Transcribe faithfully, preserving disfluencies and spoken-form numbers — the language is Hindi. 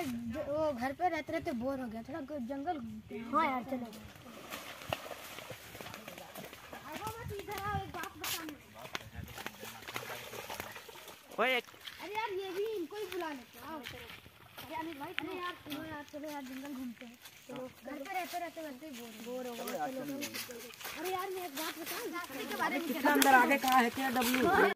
वो घर पे रहते रहते बोर हो गया, थोड़ा जंगल घूमते हैं। हाँ यार चलो। ओए अरे यार ये भी इनको ही बुला लेते हैं। अरे अनिल भाई अरे यार चलो यार चलो यार जंगल घूमते हैं। चलो घर पे रहते रहते वैसे ही बोर बोर हो गए। चलो अरे यार मैं एक बात बताऊं, के बारे में कितना अंदर आगे कहाँ है क्या डब्ल्यू